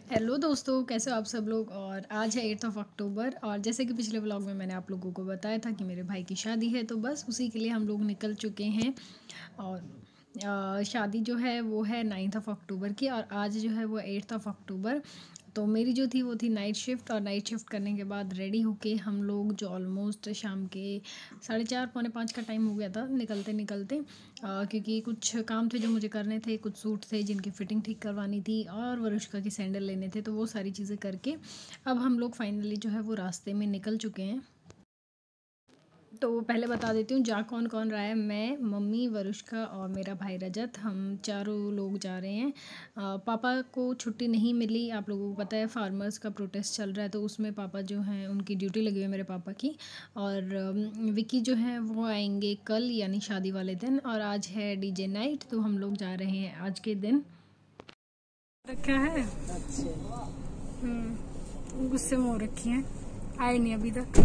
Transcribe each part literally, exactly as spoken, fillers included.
Hello दोस्तों, कैसे हो आप सब लोग। और आज है एट्थ ऑफ अक्टूबर और जैसे कि पिछले व्लॉग में मैंने आप लोगों को बताया था कि मेरे भाई की शादी है, तो बस उसी के लिए हम लोग निकल चुके हैं। और अ, शादी जो है वो है नाइन्थ ऑफ अक्टूबर की और आज जो है वो एट्थ ऑफ अक्टूबर। तो मेरी जो थी वो थी नाइट शिफ्ट और नाइट शिफ्ट करने के बाद रेडी होके हम लोग जो ऑलमोस्ट शाम के साढ़े चार पौने पाँच का टाइम हो गया था निकलते निकलते, आ, क्योंकि कुछ काम थे जो मुझे करने थे, कुछ सूट थे जिनकी फ़िटिंग ठीक करवानी थी और वरुष्का के सैंडल लेने थे, तो वो सारी चीज़ें करके अब हम लोग फाइनली जो है वो रास्ते में निकल चुके हैं। तो पहले बता देती हूँ जा कौन कौन रहा है। मैं, मम्मी, वरुष्का और मेरा भाई रजत, हम चारों लोग जा रहे हैं। आ, पापा को छुट्टी नहीं मिली, आप लोगों को पता है फार्मर्स का प्रोटेस्ट चल रहा है, तो उसमें पापा जो हैं उनकी ड्यूटी लगी हुई है मेरे पापा की। और अम, विकी जो है वो आएंगे कल यानी शादी वाले दिन, और आज है डीजे नाइट, तो हम लोग जा रहे हैं आज के दिन। रखा है गुस्से में हो रखी हैं, आए नहीं अभी तक।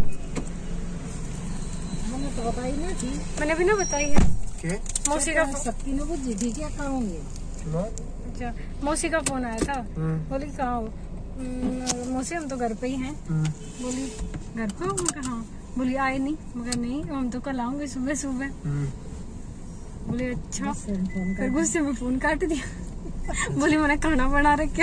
मैंने तो बताई ना थी, मैंने भी ना बताई है। के? मौसी का सबकी ने बुझी थी क्या कहोगे। अच्छा, मौसी का फोन आया था, बोली कहाँ हो। हम्म, मौसी हम तो घर पे ही हैं। बोली घर पे हो, मैं कहा हाँ। बोली आए नहीं, मगर नहीं हम तो कल आऊंगे सुबह सुबह। बोली अच्छा, फिर गुस्से में फोन काट दिया। बोली मैंने खाना बना रखा।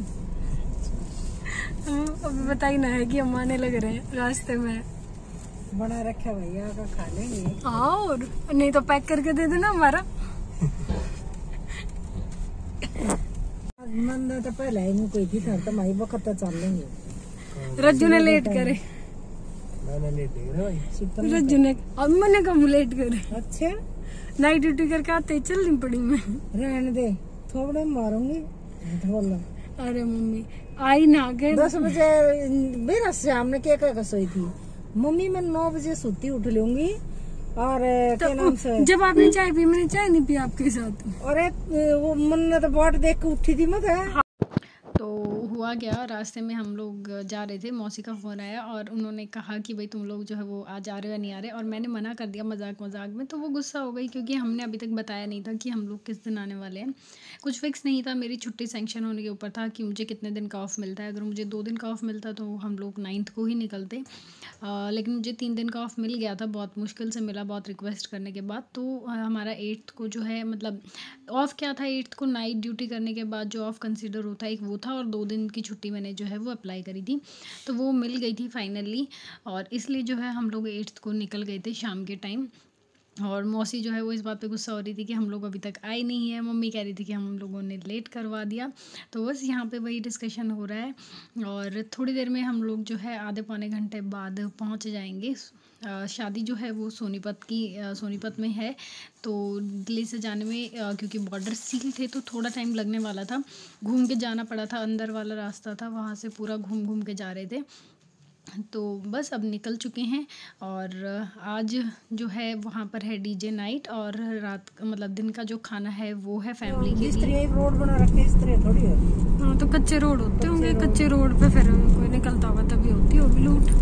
अभी बताई ना है कि हम आने लग रहे हैं, रास्ते में बना रखा भैया का खा लेंगे। हाँ, और नहीं तो पैक करके दे देना हमारा। मंदा तो पहले ही नहीं कोई थी, तो माई वक्त चल लेंगे। रज्जू ने लेट करे, मैंने लेट करे रज्जू ने, अब मैंने कब लेट करे। अच्छा, नाइट ड्यूटी करके आते चलनी पड़ी मैं। रहने दे, थोड़े मारूंगी। अरे मम्मी आई ना गए दस बजे मेरा शाम ने क्या क्या सोई थी मम्मी, मैं नौ बजे सोती उठ लूंगी। और तो क्या नाम से जब आपने चाय पी, मैंने चाय नहीं पी आपके साथ। अरे वो मन ने तो बाट देख के उठी थी मत है। तो हुआ क्या, रास्ते में हम लोग जा रहे थे, मौसी का फ़ोन आया और उन्होंने कहा कि भाई तुम लोग जो है वो आज आ रहे हो या नहीं आ रहे, और मैंने मना कर दिया मजाक मजाक में। तो वो गुस्सा हो गई क्योंकि हमने अभी तक बताया नहीं था कि हम लोग किस दिन आने वाले हैं। कुछ फिक्स नहीं था, मेरी छुट्टी सेंक्शन होने के ऊपर था कि मुझे कितने दिन का ऑफ़ मिलता है। अगर मुझे दो दिन का ऑफ़ मिलता तो हम लोग नाइन्थ को ही निकलते, आ, लेकिन मुझे तीन दिन का ऑफ़ मिल गया था, बहुत मुश्किल से मिला, बहुत रिक्वेस्ट करने के बाद। तो हमारा एट्थ को जो है मतलब ऑफ़ क्या था, एट्थ को नाइट ड्यूटी करने के बाद जो ऑफ़ कंसिडर होता है एक वो था, और दो दिन की छुट्टी मैंने जो है वो अप्लाई करी थी, तो वो मिल गई थी फाइनली। और इसलिए जो है हम लोग एट्थ को निकल गए थे शाम के टाइम। और मौसी जो है वो इस बात पे गुस्सा हो रही थी कि हम लोग अभी तक आए नहीं है, मम्मी कह रही थी कि हम लोगों ने लेट करवा दिया। तो बस यहाँ पे वही डिस्कशन हो रहा है और थोड़ी देर में हम लोग जो है आधे पौने घंटे बाद पहुँच जाएंगे। शादी जो है वो सोनीपत की सोनीपत में है, तो दिल्ली से जाने में क्योंकि बॉर्डर सील थे तो थोड़ा टाइम लगने वाला था, घूम के जाना पड़ा था, अंदर वाला रास्ता था, वहाँ से पूरा घूम घूम के जा रहे थे। तो बस अब निकल चुके हैं और आज जो है वहाँ पर है डीजे नाइट, और रात मतलब दिन का जो खाना है वो है फैमिली के लिए। एक रोड बना रखे इस तरह थोड़ी है। हाँ, तो कच्चे रोड होते होंगे, कच्चे रोड पे फिर कोई निकलता होगा तभी होती होगी लूट।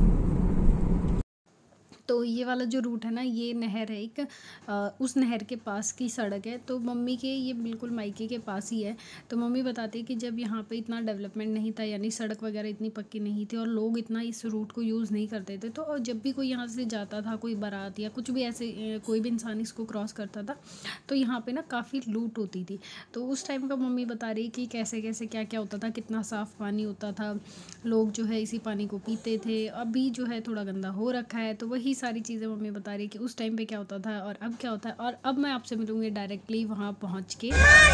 तो ये वाला जो रूट है ना, ये नहर है एक, आ, उस नहर के पास की सड़क है। तो मम्मी के ये बिल्कुल मायके के पास ही है। तो मम्मी बताती है कि जब यहाँ पे इतना डेवलपमेंट नहीं था, यानी सड़क वगैरह इतनी पक्की नहीं थी और लोग इतना इस रूट को यूज़ नहीं करते थे, तो जब भी कोई यहाँ से जाता था, कोई बारात या कुछ भी ऐसे कोई भी इंसान इसको क्रॉस करता था, तो यहाँ पर ना काफ़ी लूट होती थी। तो उस टाइम का मम्मी बता रही कि कैसे कैसे क्या क्या होता था, कितना साफ़ पानी होता था, लोग जो है इसी पानी को पीते थे। अभी जो है थोड़ा गंदा हो रखा है, तो वही सारी चीज़ें मम्मी बता रही है कि उस टाइम पे क्या होता था और अब क्या होता है। और अब मैं आपसे मिलूंगी डायरेक्टली वहाँ पहुँच के।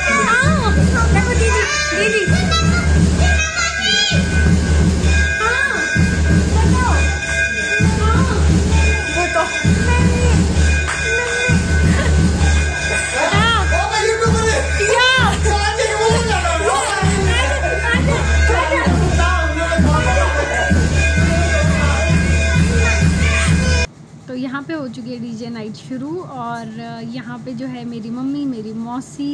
यहाँ पे हो चुकी है डीजे नाइट शुरू, और यहाँ पे जो है मेरी मम्मी, मेरी मौसी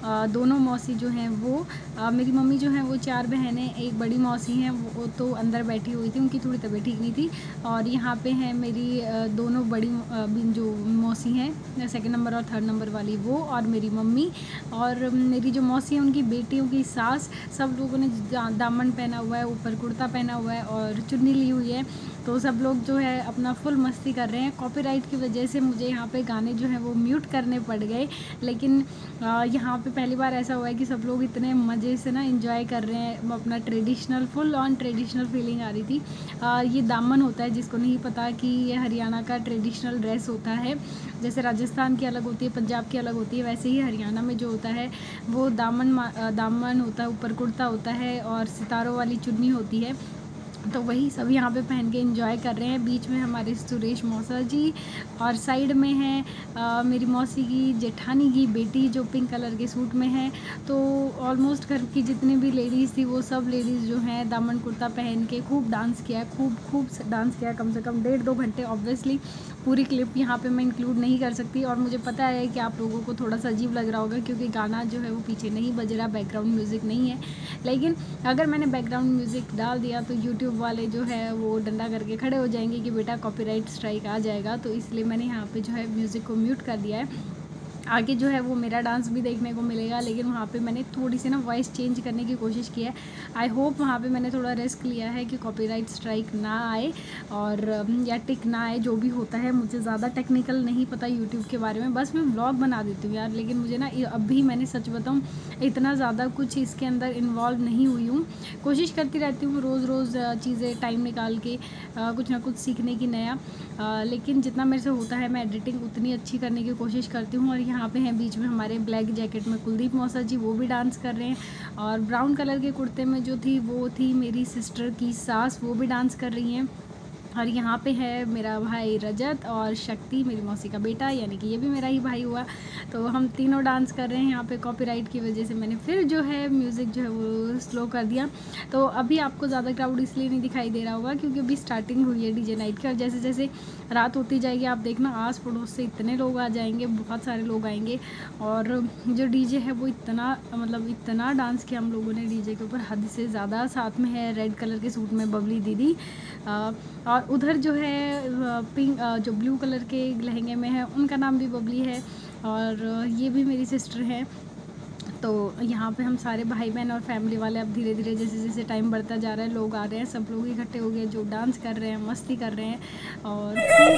अ, दोनों मौसी जो हैं वो अ, मेरी मम्मी जो हैं वो चार बहनें, एक बड़ी मौसी हैं वो तो अंदर बैठी हुई थी, उनकी थोड़ी तबीयत ठीक नहीं थी। और यहाँ पे हैं मेरी अ, दोनों बड़ी अ, जो मौसी हैं सेकंड नंबर और थर्ड नंबर वाली वो, और मेरी मम्मी और मेरी जो मौसी हैं उनकी बेटियों की सास। सब लोगों ने दामन पहना हुआ है, ऊपर कुर्ता पहना हुआ है और चुन्नी ली हुई है। तो सब लोग जो है अपना फुल मस्ती कर रहे हैं। कॉपीराइट की वजह से मुझे यहाँ पे गाने जो हैं वो म्यूट करने पड़ गए, लेकिन यहाँ पे पहली बार ऐसा हुआ है कि सब लोग इतने मज़े से ना एंजॉय कर रहे हैं। अपना traditional full on traditional feeling आ रही थी। आ, ये दामन होता है, जिसको नहीं पता कि ये हरियाणा का ट्रेडिशनल ड्रेस होता है। जैसे राजस्थान की अलग होती है, पंजाब की अलग होती है, वैसे ही हरियाणा में जो होता है वो दामन दामन होता है, ऊपर कुर्ता होता है और सितारों वाली चुन्नी होती है। तो वही सब यहाँ पे पहन के एंजॉय कर रहे हैं। बीच में हमारे सुरेश मौसा जी और साइड में है मेरी मौसी की जेठानी की बेटी जो पिंक कलर के सूट में है। तो ऑलमोस्ट घर की जितनी भी लेडीज़ थी वो सब लेडीज़ जो हैं दामन कुर्ता पहन के खूब डांस किया, खूब खूब डांस किया, कम से कम डेढ़ दो घंटे। ऑब्वियसली पूरी क्लिप यहाँ पे मैं इंक्लूड नहीं कर सकती, और मुझे पता है कि आप लोगों को थोड़ा सा अजीब लग रहा होगा क्योंकि गाना जो है वो पीछे नहीं बज रहा, बैकग्राउंड म्यूज़िक नहीं है। लेकिन अगर मैंने बैकग्राउंड म्यूज़िक डाल दिया तो यूट्यूब वाले जो है वो डंडा करके खड़े हो जाएंगे कि बेटा कॉपीराइट स्ट्राइक आ जाएगा। तो इसलिए मैंने यहाँ पे जो है म्यूज़िक को म्यूट कर दिया है। आगे जो है वो मेरा डांस भी देखने को मिलेगा, लेकिन वहाँ पे मैंने थोड़ी सी ना वॉइस चेंज करने की कोशिश की है। आई होप वहाँ पे मैंने थोड़ा रिस्क लिया है कि कॉपीराइट स्ट्राइक ना आए और या टिक ना आए, जो भी होता है। मुझे ज़्यादा टेक्निकल नहीं पता यूट्यूब के बारे में, बस मैं व्लॉग बना देती हूँ यार। लेकिन मुझे ना अभी मैंने सच बताऊँ इतना ज़्यादा कुछ इसके अंदर इन्वॉल्व नहीं हुई हूँ। कोशिश करती रहती हूँ रोज़ रोज़ चीज़ें टाइम निकाल के कुछ ना कुछ सीखने की नया, लेकिन जितना मेरे से होता है मैं एडिटिंग उतनी अच्छी करने की कोशिश करती हूँ। और यहाँ पे हैं बीच में हमारे ब्लैक जैकेट में कुलदीप मौसा जी, वो भी डांस कर रहे हैं। और ब्राउन कलर के कुर्ते में जो थी वो थी मेरी सिस्टर की सास, वो भी डांस कर रही हैं। और यहाँ पे है मेरा भाई रजत और शक्ति मेरी मौसी का बेटा, यानी कि ये भी मेरा ही भाई हुआ। तो हम तीनों डांस कर रहे हैं। यहाँ पे कॉपीराइट की वजह से मैंने फिर जो है म्यूज़िक जो है वो स्लो कर दिया। तो अभी आपको ज़्यादा क्राउड इसलिए नहीं दिखाई दे रहा होगा क्योंकि अभी स्टार्टिंग हुई है डीजे नाइट की, और जैसे जैसे रात होती जाएगी आप देखना आस पड़ोस से इतने लोग आ जाएंगे, बहुत सारे लोग आएंगे। और जो डीजे है वो इतना मतलब इतना डांस किया हम लोगों ने डीजे के ऊपर, हद से ज़्यादा। साथ में है रेड कलर के सूट में बबली दीदी, और उधर जो है पिंक जो ब्लू कलर के लहंगे में है उनका नाम भी बबली है, और ये भी मेरी सिस्टर है। तो यहाँ पे हम सारे भाई बहन और फैमिली वाले अब धीरे धीरे जैसे जैसे टाइम बढ़ता जा रहा है लोग आ रहे हैं, सब लोग इकट्ठे हो गए जो डांस कर रहे हैं, मस्ती कर रहे हैं। और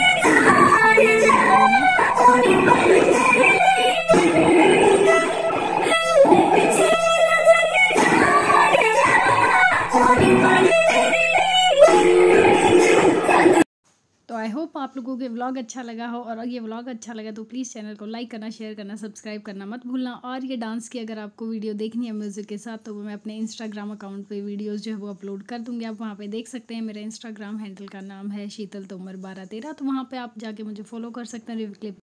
तो आई होप आप लोगों को व्लॉग अच्छा लगा हो, और ये व्लॉग अच्छा लगा तो प्लीज़ चैनल को लाइक करना, शेयर करना, सब्सक्राइब करना मत भूलना। और ये डांस की अगर आपको वीडियो देखनी है म्यूज़िक के साथ तो मैं अपने इंस्टाग्राम अकाउंट पे वीडियोस जो है वो अपलोड कर दूँगी, आप वहाँ पे देख सकते हैं। मेरा इंस्टाग्राम हैंडल का नाम है शीतल तोमर बारह तेरह, तो वहाँ पर आप जाके मुझे फॉलो कर सकते हैं। Review clip